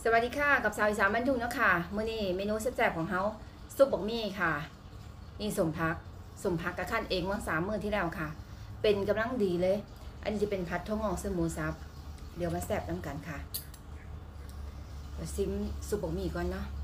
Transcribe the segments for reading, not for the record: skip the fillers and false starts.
สวัสดีค่ะกับสาวอีสานบ้านทุ่งเนาะค่ะมื้อนี้เมนูแซ่บๆของเฮาซุปบกมี่ค่ะนี่สมพักกะขั้นเองเมื่อ3 มื้อที่แล้วค่ะเป็นกำลังดีเลยอันนี้จะเป็นผัดถั่วงอกเส้นหมูสับเดี๋ยวมาแซ่บน้ำกันค่ะเดี๋ยวซิมซุปบกมี่ก่อนเนาะ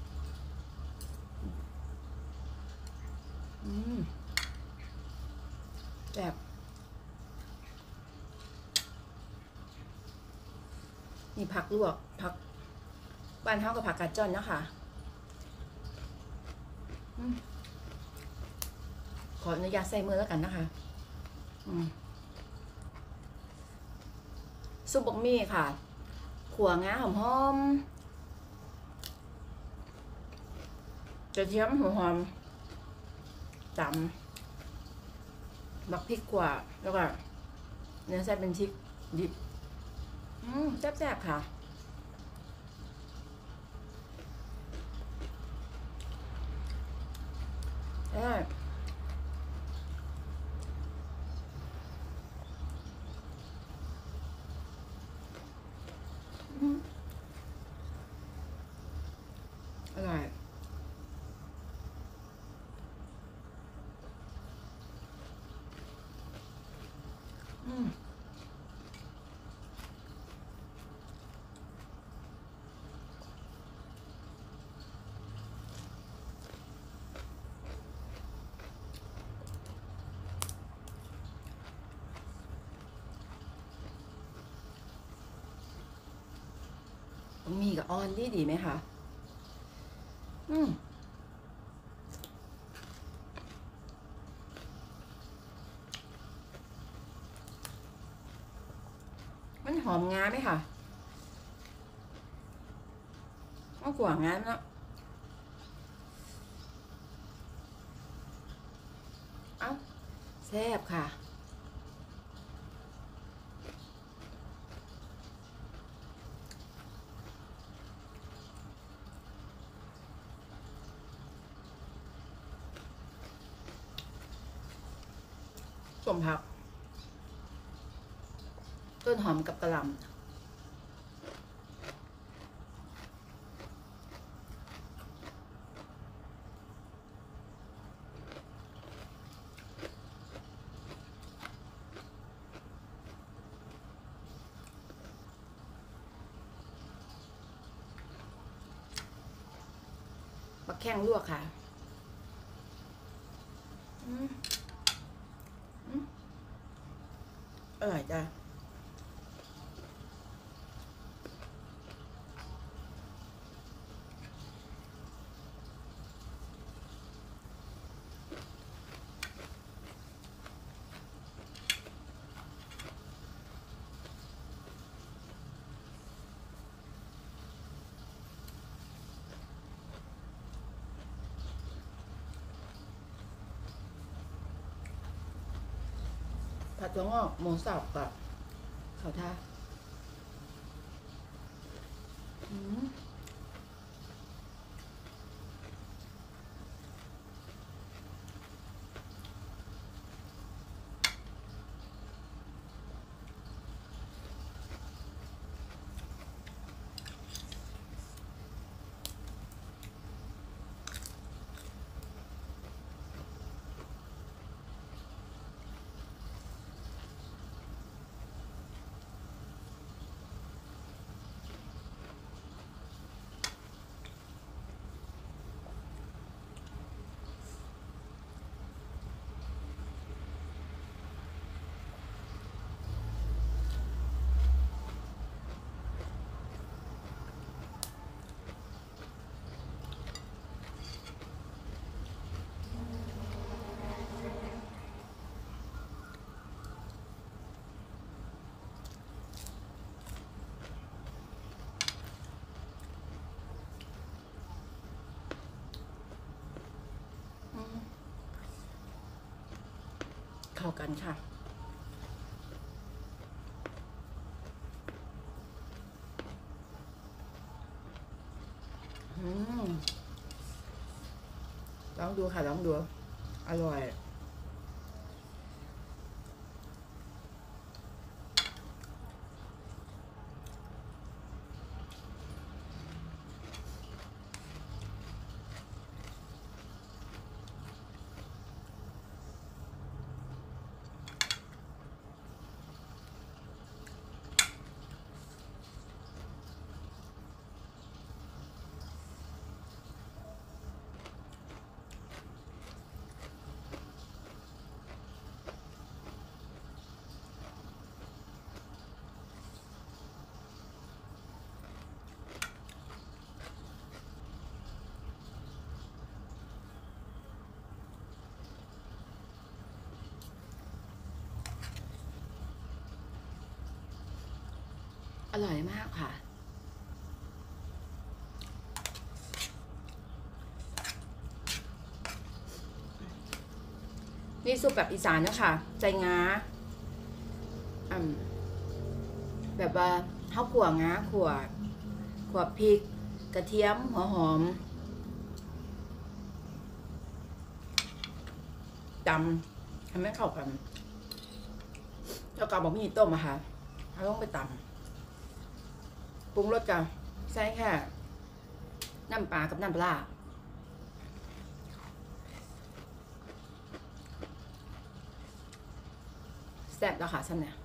อืมแบบนี่ผักลวกผักบ้านเฮากับผักกาดจ้อนเนาะค่ะขออนุญาตใส่มือแล้วกันนะคะซุปบกมี่ค่ะขั่วงาหอมๆกระเทียมหัวหอมตำบักพริกขั่วแล้วก็เนื้อใส่เป็นชิ้นดิบแซ่บๆค่ะอร่อยมีกับออนดีไหมคะมันหอมงาไหมคะก็กว่างาเนาะเอ้าแซ่บค่ะสมผักต้นหอมกับกระหล่ำบักแข้งลวกค่ะอร่อยจ้ะผัดถั่วงอกหมูสับกับข้าวท่าเข้ากันค่ะลองดูค่ะลองดูอร่อยอร่อยมากค่ะนี่ซุปแบบอีสานนะคะใจง้าแบบว่าข้าวขั่วง้าขั่วพริกกระเทียมหัวหอมตำทำให้เข้ากันแล้วก็บะหมี่ต้มอะค่ะเราต้องไปตำปรุงรสกันใส่แค่น้ำปลากับน้ำปลาแซ่บแล้วค่ะซ้ำเนี่ย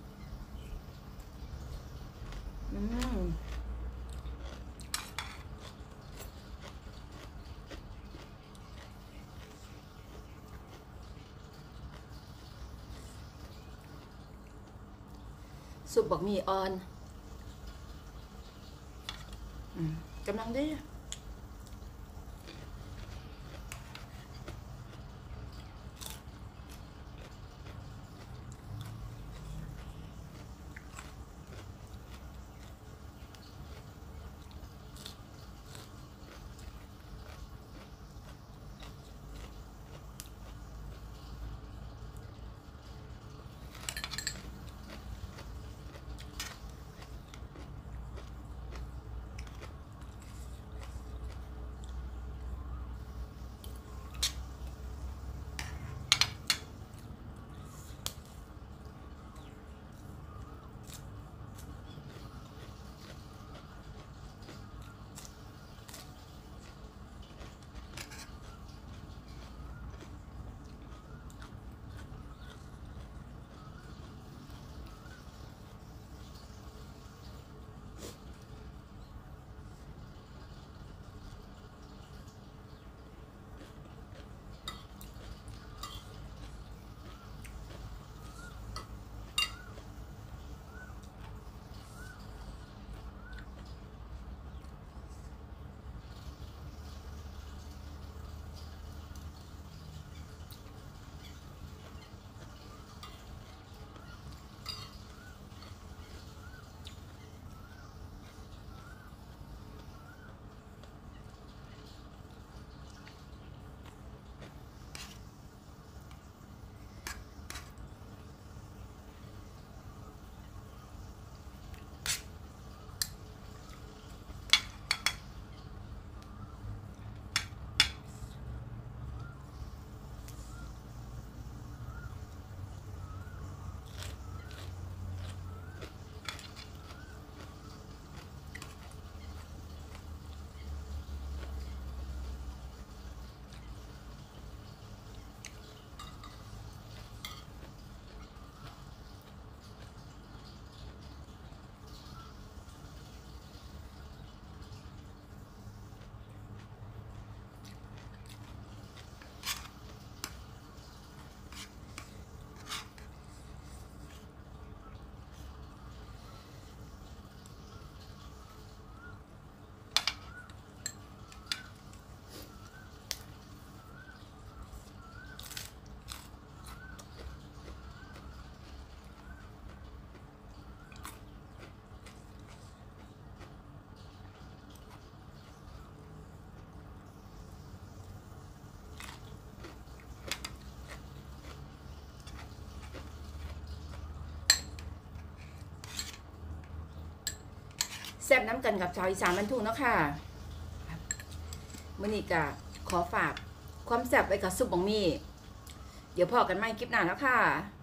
ซุปบะหมี่อ่อนกำลังดีแซ่บน้ำกันกับชาวอีสานบรรทุกเนาะค่ะมื้อนี้ก็ขอฝากความแซ่บไว้กับซุปบะหมี่เดี๋ยวพอกันใหม่คลิปหน้าแล้วค่ะ